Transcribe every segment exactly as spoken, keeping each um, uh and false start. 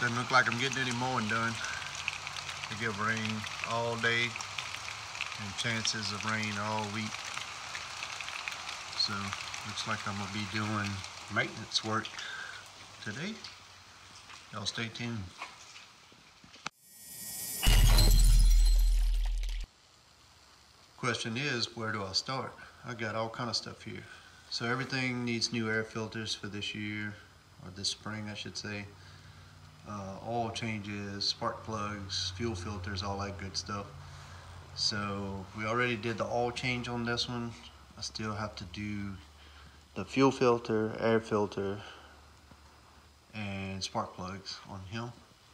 Doesn't look like I'm getting any mowing done. They give rain all day and chances of rain all week. So looks like I'm gonna be doing maintenance work today. Y'all stay tuned. Question is, where do I start? I got all kind of stuff here. So everything needs new air filters for this year, or this spring I should say. Uh, oil changes, spark plugs, fuel filters, all that good stuff. So we already did the oil change on this one. I still have to do the fuel filter, air filter, and spark plugs on him.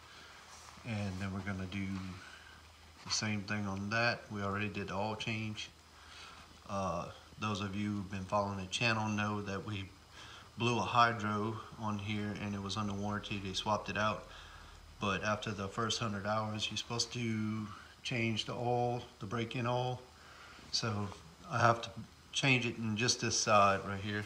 And then we're gonna do the same thing on that. We already did the oil change. Uh, those of you who've been following the channel know that we blew a hydro on here and it was under warranty. They swapped it out, but after the first hundred hours you're supposed to change the oil, the break-in oil. So I have to change it in just this side right here.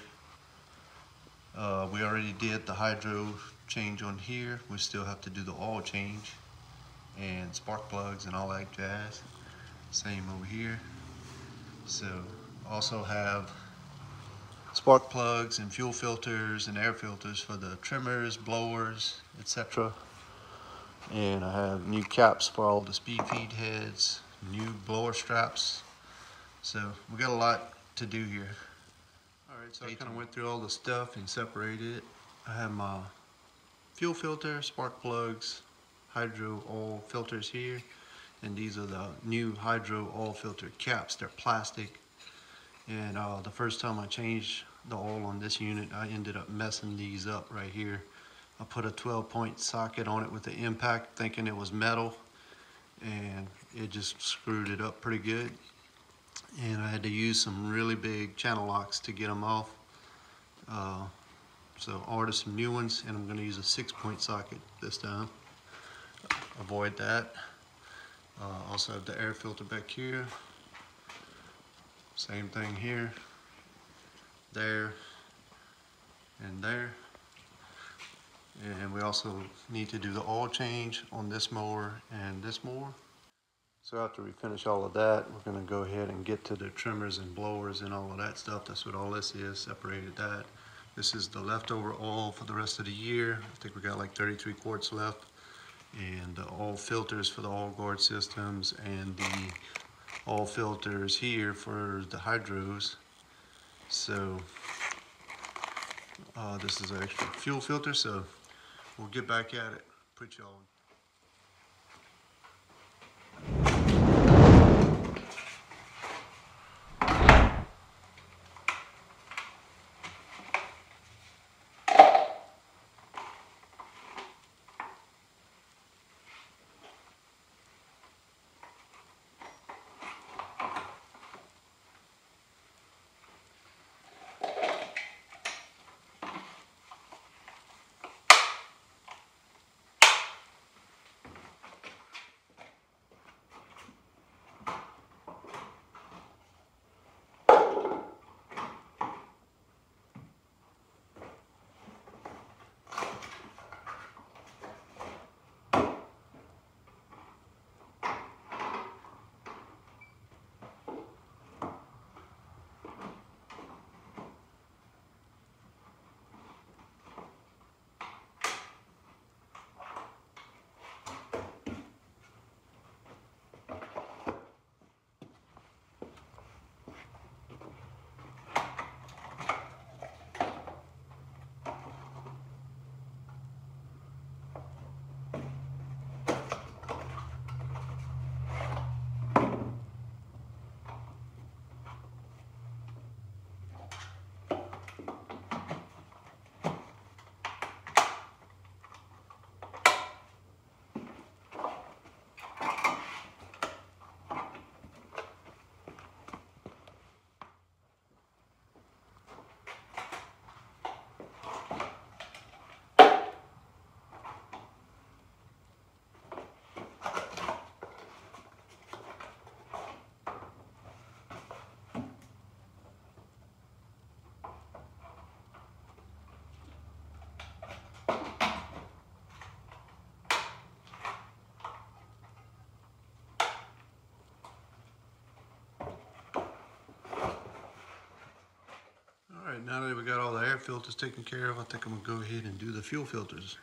Uh, we already did the hydro change on here. We still have to do the oil change and spark plugs and all that jazz. Same over here. So also have spark plugs and fuel filters and air filters for the trimmers, blowers, et cetera. And I have new caps for all the speed feed heads, new blower straps. So we got a lot to do here. All right, so I kind of went through all the stuff and separated it. I have my fuel filter, spark plugs, hydro oil filters here, and these are the new hydro oil filter caps. They're plastic. And uh, the first time I changed the oil on this unit, I ended up messing these up right here. I put a twelve point socket on it with the impact thinking it was metal, and it just screwed it up pretty good. And I had to use some really big channel locks to get them off. Uh, so I ordered some new ones, and I'm going to use a six point socket this time. Avoid that. Uh, also have the air filter back here. Same thing here, there, and there. And we also need to do the oil change on this mower and this mower. So after we finish all of that, we're going to go ahead and get to the trimmers and blowers and all of that stuff. That's what all this is, separated that. This is the leftover oil for the rest of the year. I think we got like thirty-three quarts left. And the oil filters for the oil guard systems, and the oil filters here for the hydros. So uh, this is an extra fuel filter, so we'll get back at it. Put y'all Now that we got all the air filters taken care of, I think I'm gonna go ahead and do the fuel filters.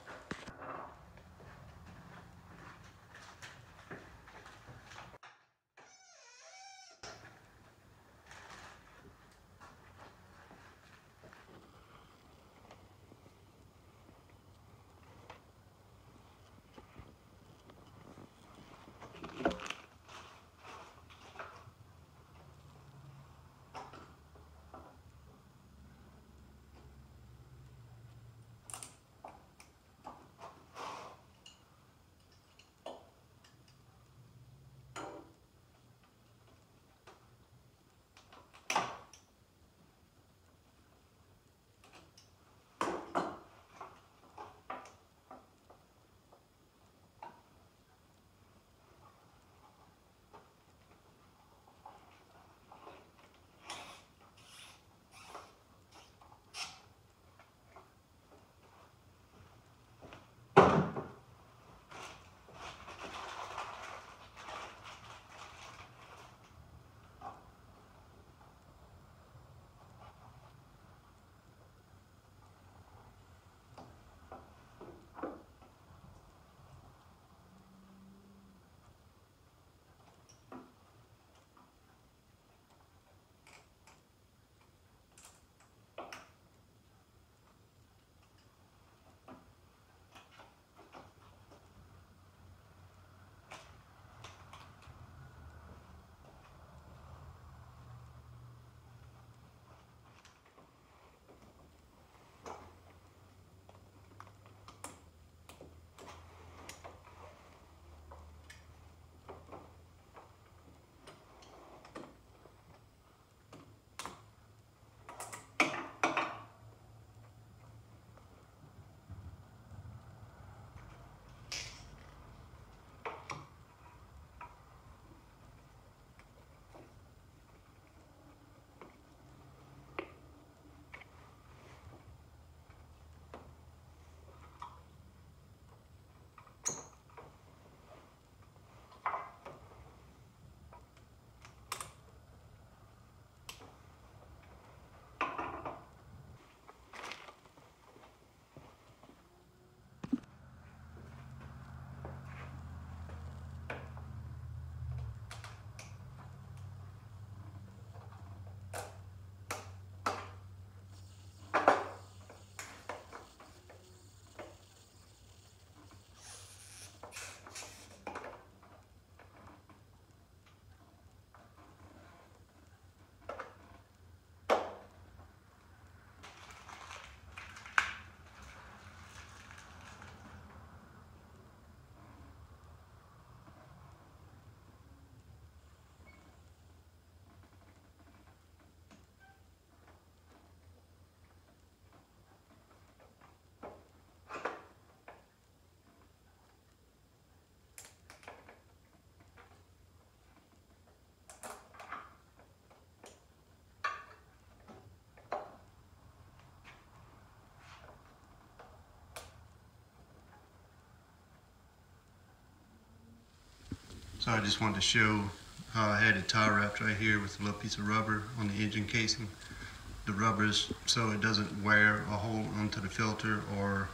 So I just wanted to show how I had it tie wrapped right here with a little piece of rubber on the engine casing. The rubbers so it doesn't wear a hole onto the filter or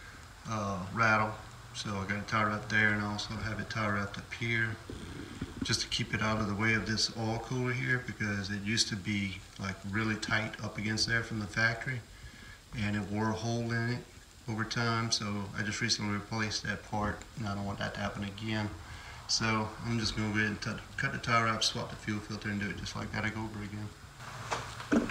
uh, rattle. So I got it tie wrapped there, and I also have it tie wrapped up here just to keep it out of the way of this oil cooler here, because it used to be like really tight up against there from the factory and it wore a hole in it over time. So I just recently replaced that part and I don't want that to happen again. So I'm just going to go ahead and cut the tie wrap, swap the fuel filter, and do it just like that over again.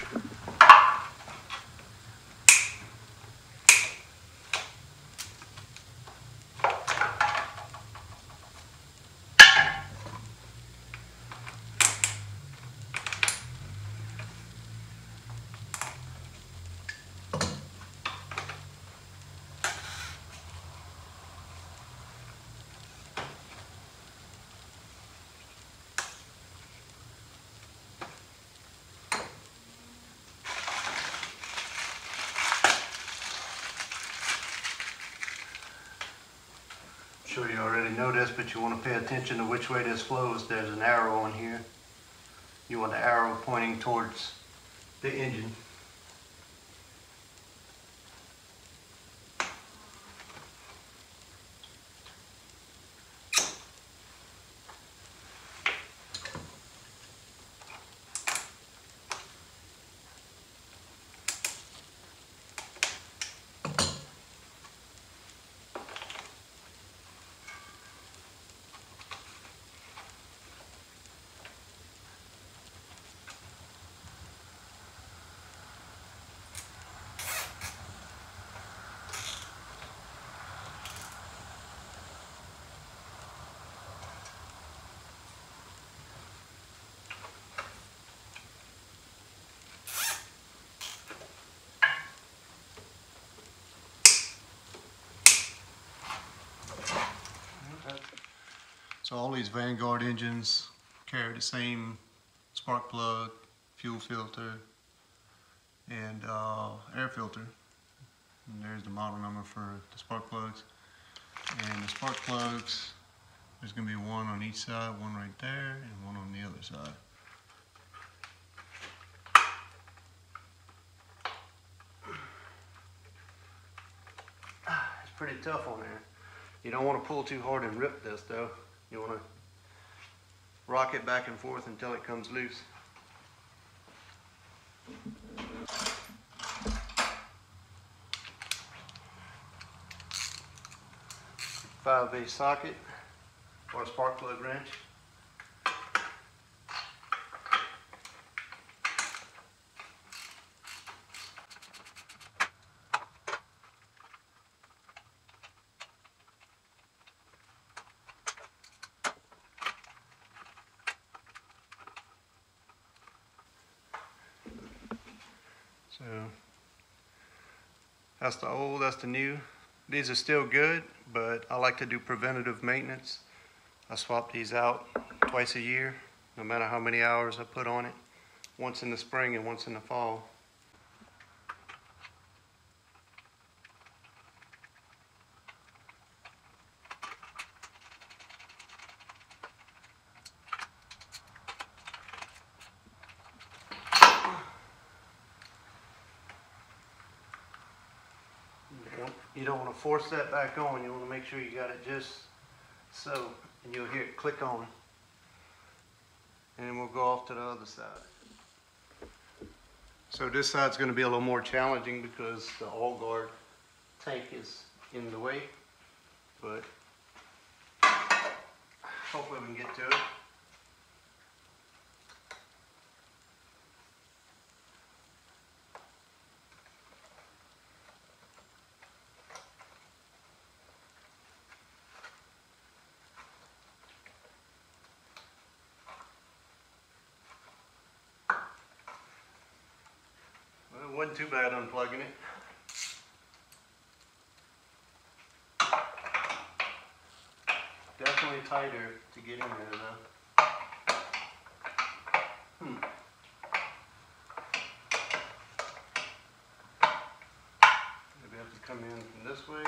Sure you already know this, but you want to pay attention to which way this flows. There's an arrow on here. You want the arrow pointing towards the engine. So all these Vanguard engines carry the same spark plug, fuel filter, and uh, air filter. And there's the model number for the spark plugs. And the spark plugs, there's going to be one on each side, one right there, and one on the other side. It's pretty tough on there. You don't want to pull too hard and rip this though. You want to rock it back and forth until it comes loose. five A socket or a spark plug wrench. So that's the old, that's the new. These are still good, but I like to do preventative maintenance. I swap these out twice a year, no matter how many hours I put on it. Once in the spring and once in the fall. You don't want to force that back on. You want to make sure you got it just so, and you'll hear it click on. And then we'll go off to the other side. So this side's going to be a little more challenging because the oil guard tank is in the way, but hopefully we can get to it. It wasn't too bad unplugging it. Definitely tighter to get in there though. Hmm. Maybe I have to come in from this way.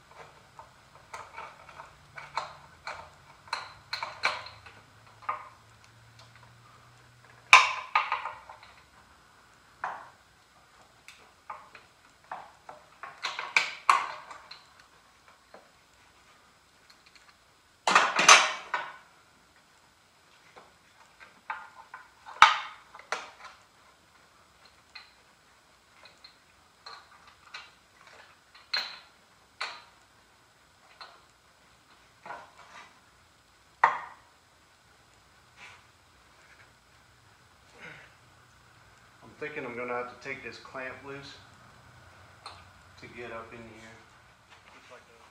I'm thinking I'm going to have to take this clamp loose to get up in here. Just like that.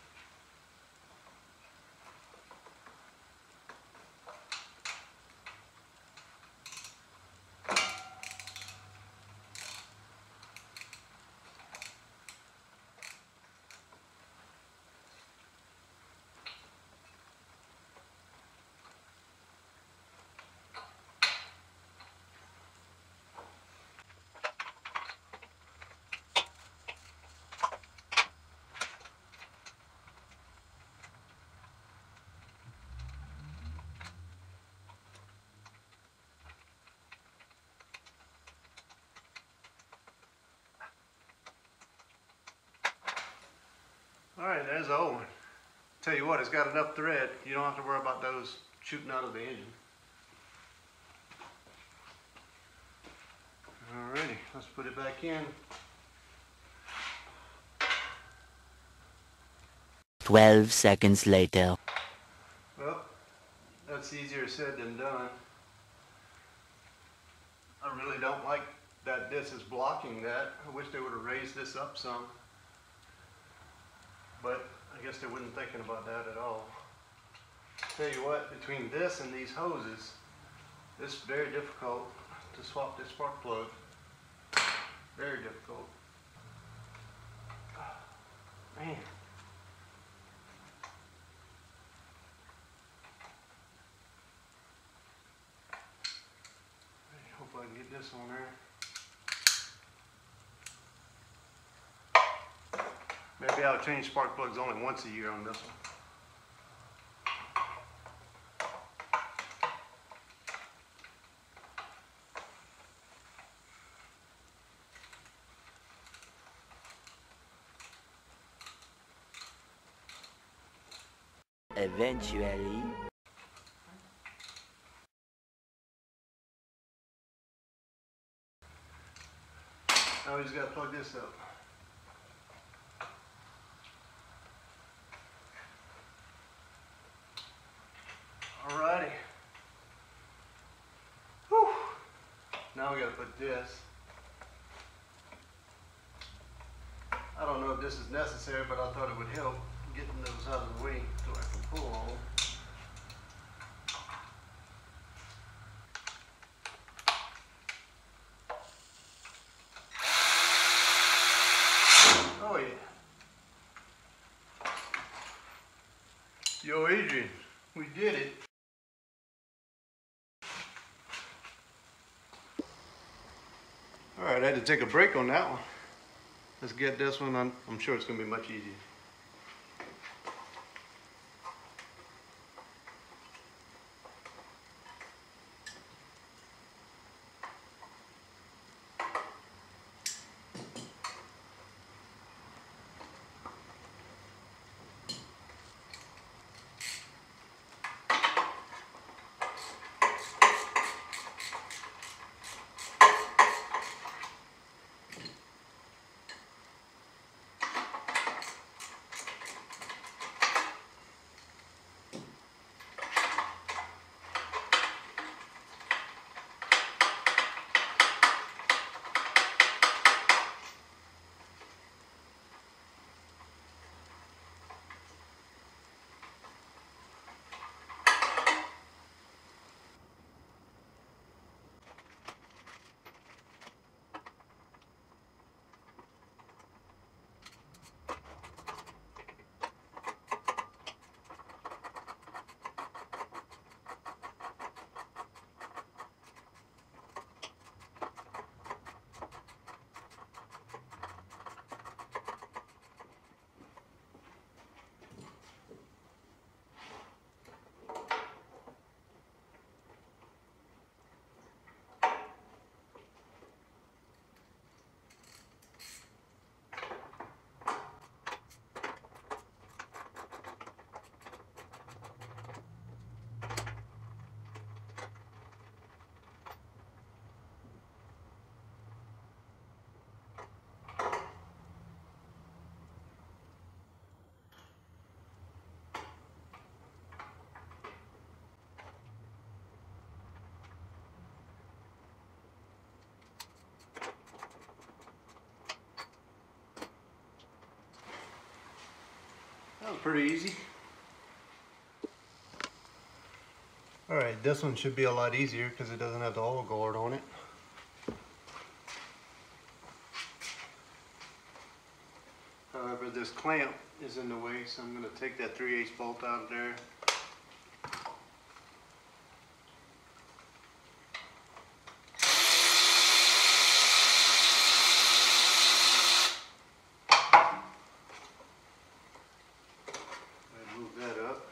Alright, there's the old one. Tell you what, it's got enough thread. You don't have to worry about those shooting out of the engine. Alrighty, let's put it back in. Twelve seconds later. Well, that's easier said than done. I really don't like that this is blocking that. I wish they would have raised this up some. But I guess they weren't thinking about that at all. Tell you what, between this and these hoses, it's very difficult to swap this spark plug. Very difficult. Man. this on there. Maybe I'll change spark plugs only once a year on this one. Eventually. Now we just gotta plug this up. Alrighty. Whew. Now we gotta put this. I don't know if this is necessary, but I thought it would help getting those out of the way so I can pull on them. Oh yeah. Yo Adrian, we did it. Alright, I had to take a break on that one. Let's get this one. I'm, I'm sure it's going to be much easier. That was pretty easy. Alright, this one should be a lot easier because it doesn't have the oil guard on it. However, this clamp is in the way, so I'm going to take that three eighths bolt out of there. Move that up.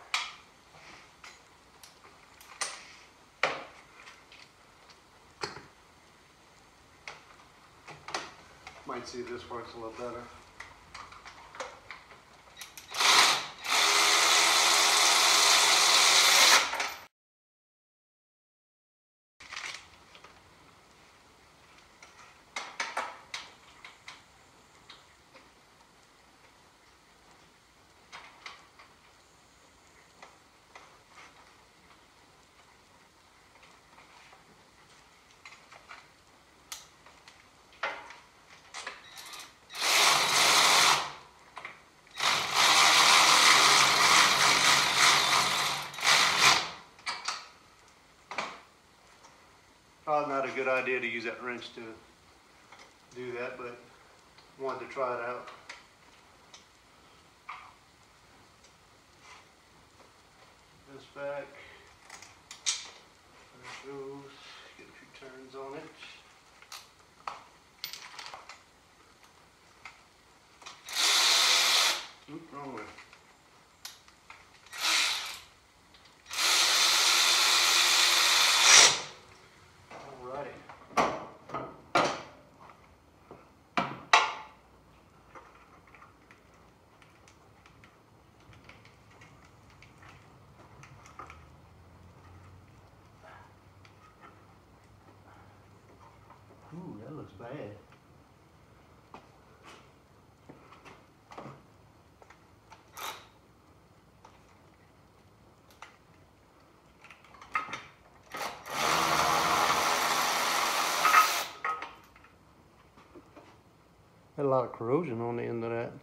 Might see this works a little better. Probably not a good idea to use that wrench to do that, but wanted to try it out. This back, there it goes, get a few turns on it. wrong with it? Ooh, that looks bad. Had a lot of corrosion on the end of that.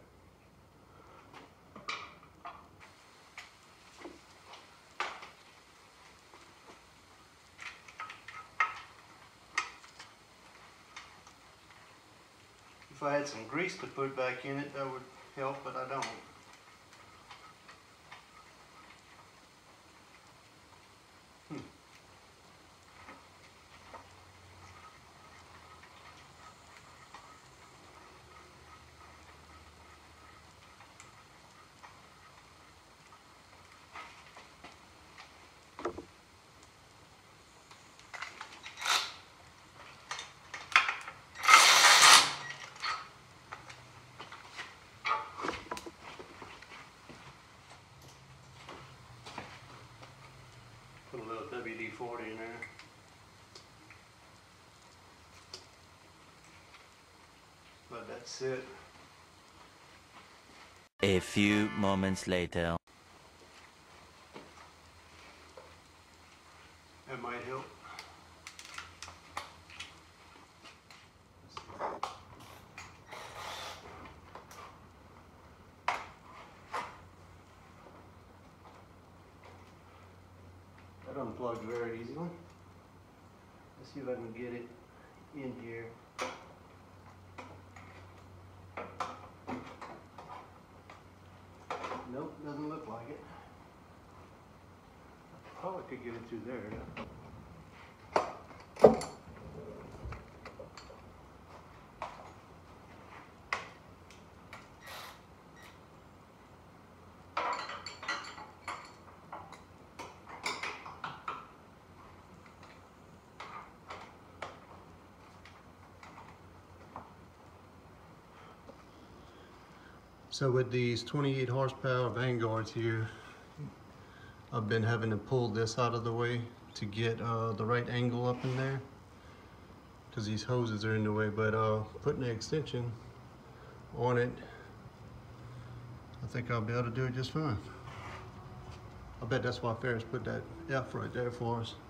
If I had some grease to put back in it, that would help, but I don't. Hmm. Put a little W D forty in there. But that's it. A few moments later. That might help. That unplugged very easily. Let's see if I can get it in here. Nope, doesn't look like it. I probably could get it through there. So with these twenty-eight horsepower Vanguards here, I've been having to pull this out of the way to get uh, the right angle up in there because these hoses are in the way, but uh, putting the extension on it, I think I'll be able to do it just fine. I bet that's why Ferris put that F right there for us.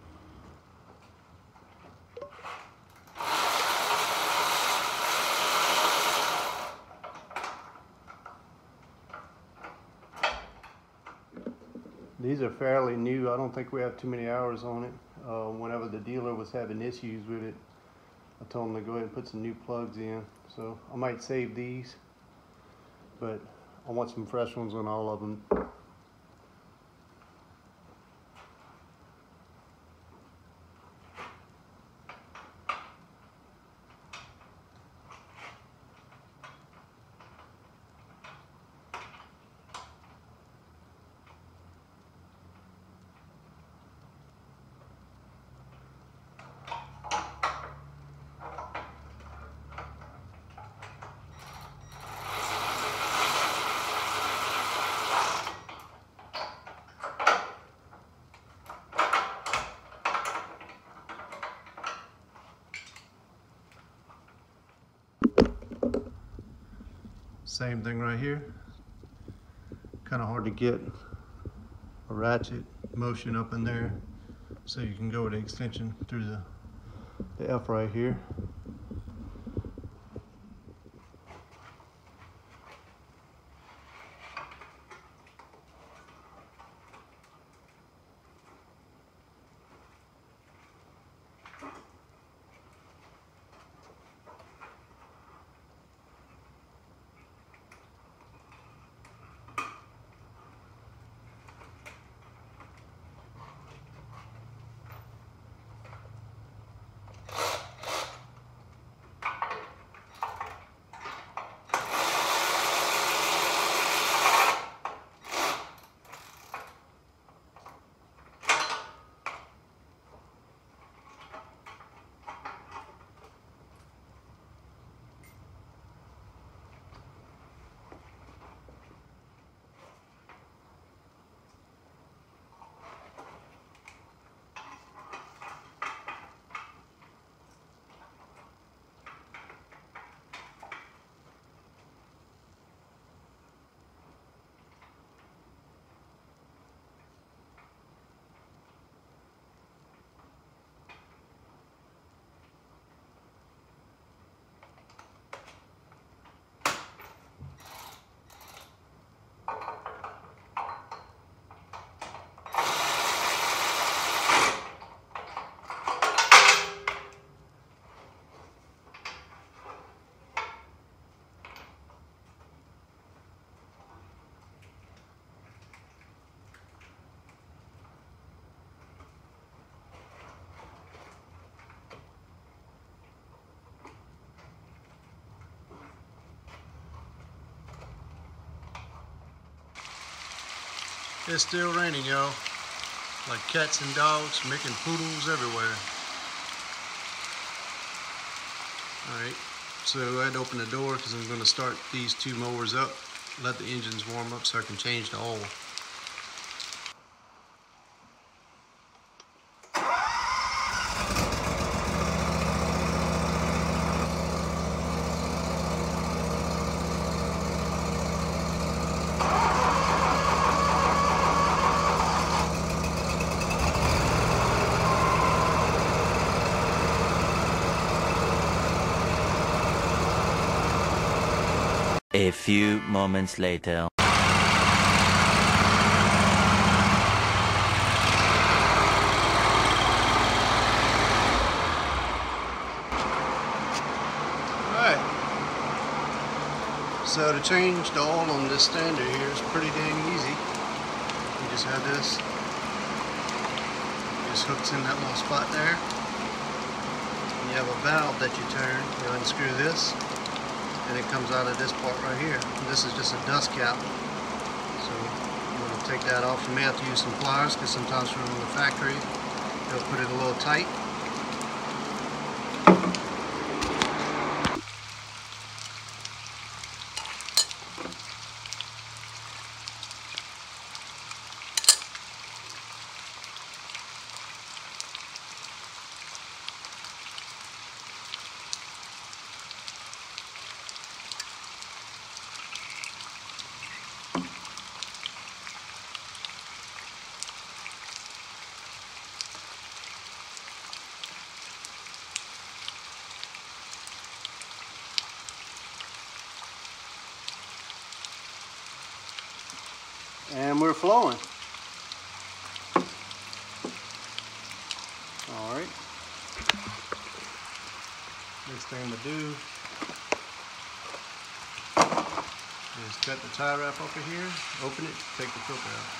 These are fairly new. I don't think we have too many hours on it. Uh, whenever the dealer was having issues with it, I told him to go ahead and put some new plugs in. So I might save these, but I want some fresh ones on all of them. Same thing right here. Kind of hard to get a ratchet motion up in there, so you can go with the extension through the, the F right here. It's still raining, y'all. Like cats and dogs, making poodles everywhere. Alright, so I had to open the door because I'm going to start these two mowers up, let the engines warm up so I can change the oil. A few moments later. Alright, so to change the oil on this stander here is pretty dang easy. You just have this, it just hooks in that little spot there. And you have a valve that you turn, you unscrew this, and it comes out of this part right here. And this is just a dust cap. So I'm going to take that off. You may have to use some pliers because sometimes from the factory they'll put it a little tight. And we're flowing. All right. Next thing to do is cut the tie wrap off of here, open it, take the filter out.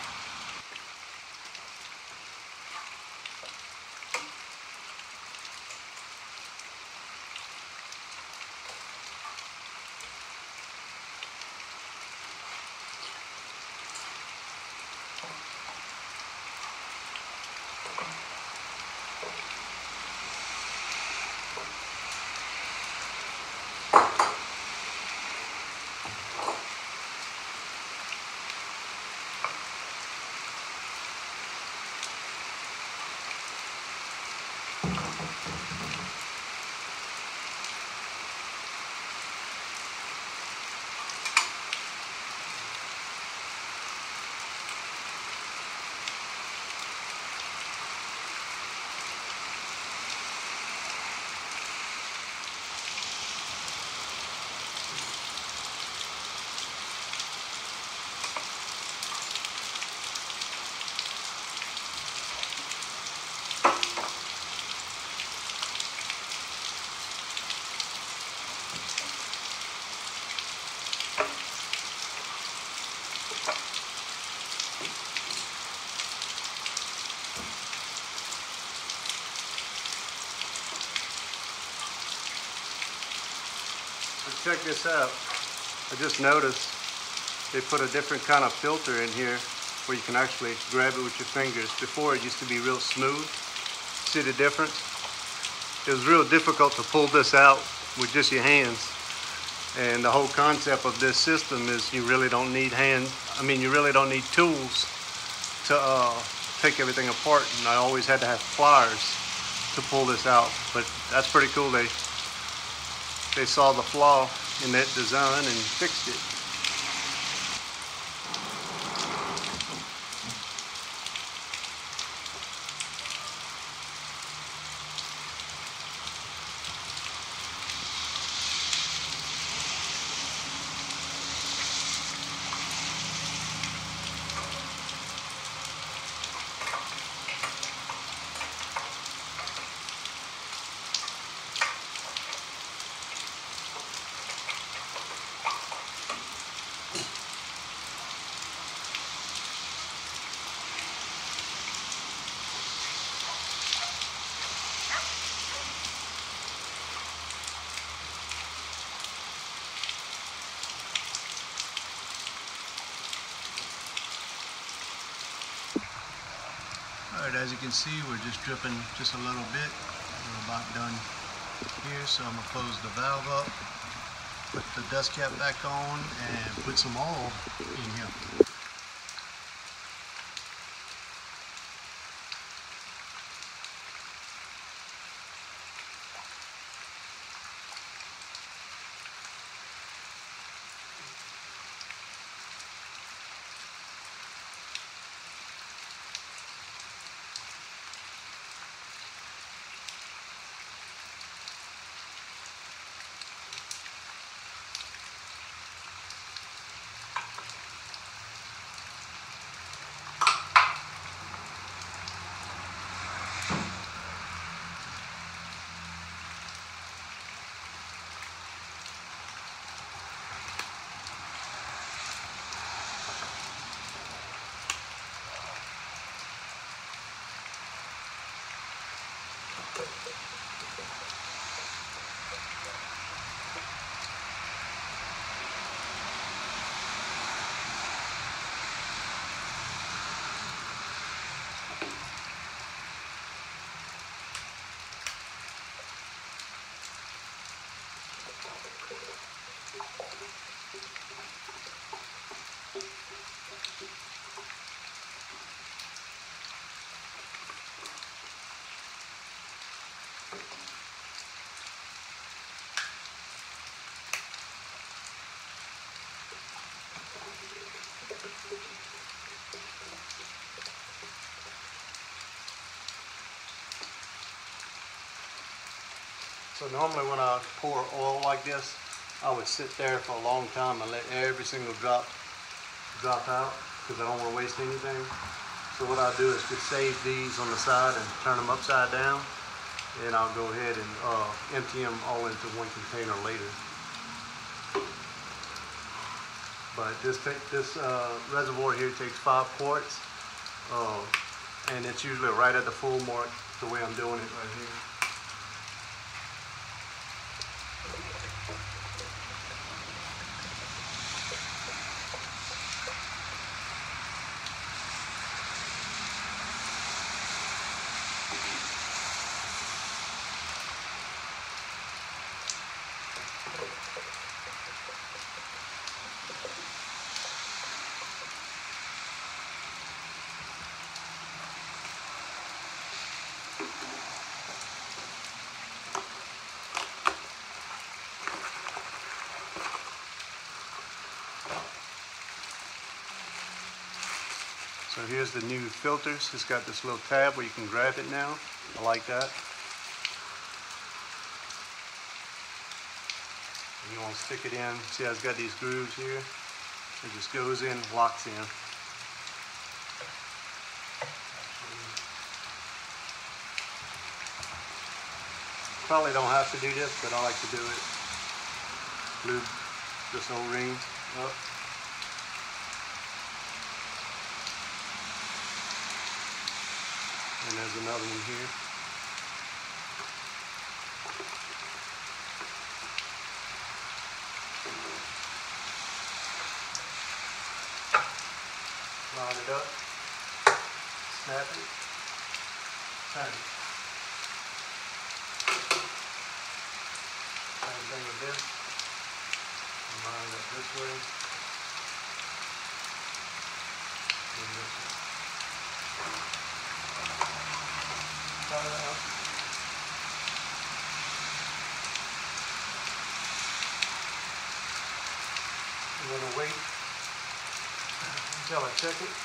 Check this out. I just noticed they put a different kind of filter in here where you can actually grab it with your fingers. Before it used to be real smooth. See the difference? It was real difficult to pull this out with just your hands. And the whole concept of this system is you really don't need hand, I mean you really don't need tools to uh, take everything apart. And I always had to have pliers to pull this out. But that's pretty cool. They They saw the flaw in that design and fixed it. Alright, as you can see, we're just dripping just a little bit. We're about done here, so I'm going to close the valve up, put the dust cap back on, and put some oil in here. So normally when I pour oil like this, I would sit there for a long time and let every single drop drop out because I don't want to waste anything. So what I'll do is just save these on the side and turn them upside down, and I'll go ahead and uh, empty them all into one container later. But this take, this uh, reservoir here takes five quarts, uh, and it's usually right at the full mark the way I'm doing it right here. So here's the new filters. It's got this little tab where you can grab it now. I like that. And you want to stick it in. See how it's got these grooves here? It just goes in, locks in. Probably don't have to do this, but I like to do it. Lube this O-ring up. And there's another one here. Line it up, snap it, turn it. Same thing with this. Line it up this way. And this way. Try it out. I'm going to wait until I check it.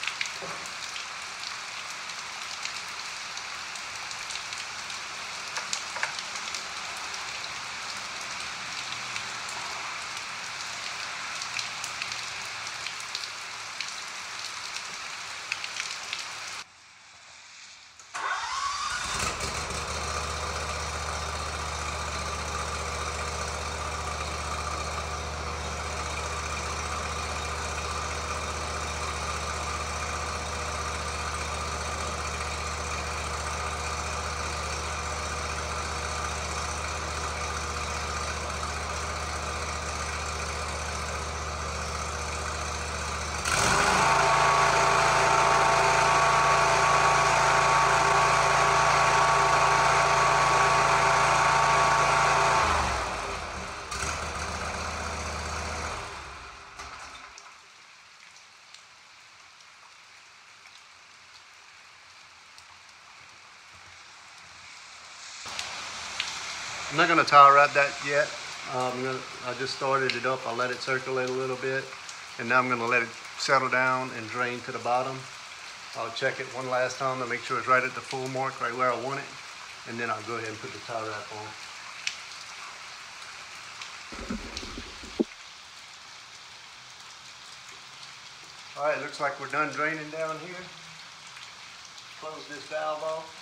I'm not gonna towel wrap that yet. Uh, I'm gonna, I just started it up. I'll let it circulate a little bit, and now I'm gonna let it settle down and drain to the bottom. I'll check it one last time to make sure it's right at the full mark, right where I want it, and then I'll go ahead and put the towel wrap on. All right, looks like we're done draining down here. Close this valve off.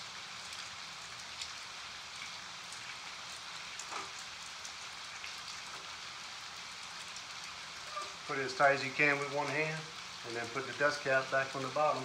Put it as tight as you can with one hand, and then put the dust cap back on the bottom.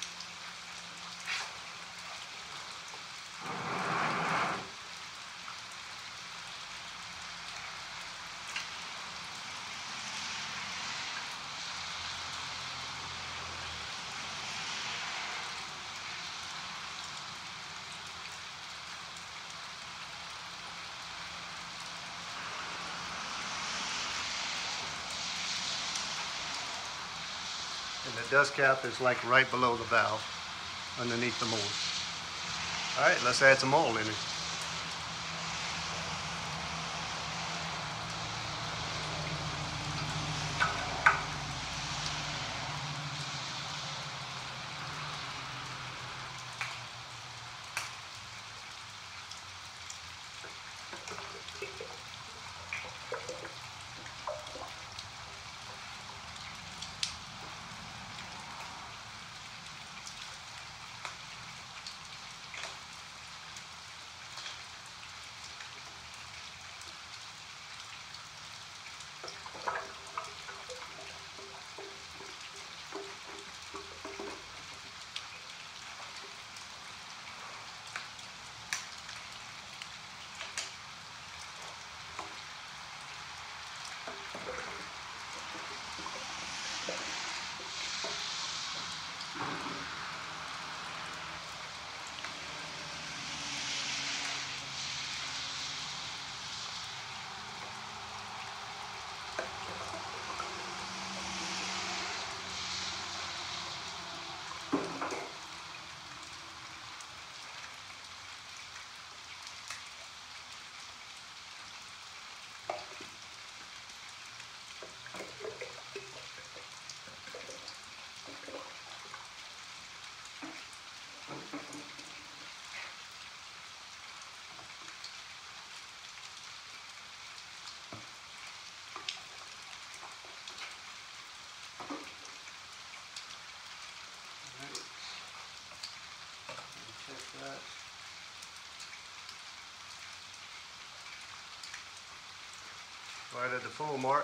And the dust cap is like right below the valve, underneath the mold. All right, let's add some oil in it. That. Right at the full mark.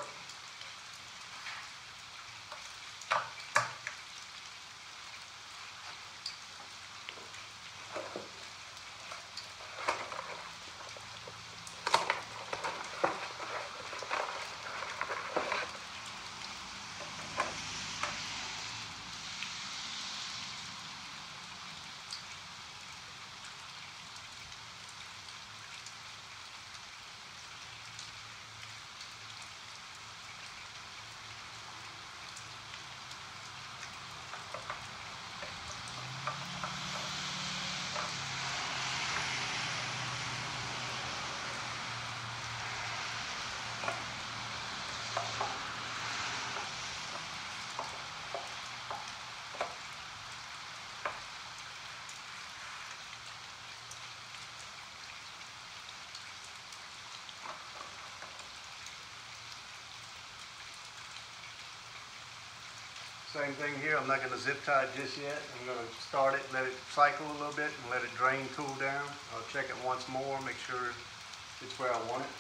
Same thing here, I'm not going to zip tie it just yet. I'm going to start it, let it cycle a little bit and let it drain, cool down. I'll check it once more, make sure it's where I want it.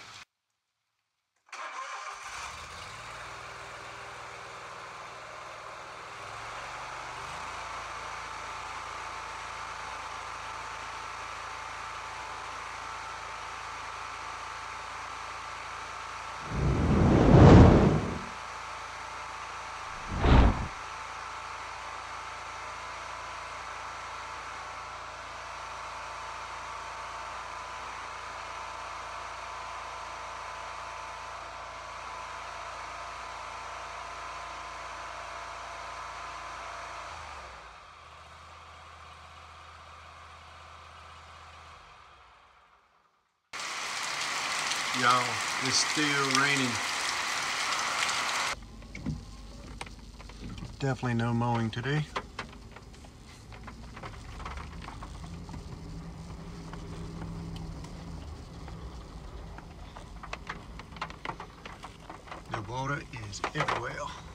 Y'all, it's still raining. Definitely no mowing today. The water is everywhere.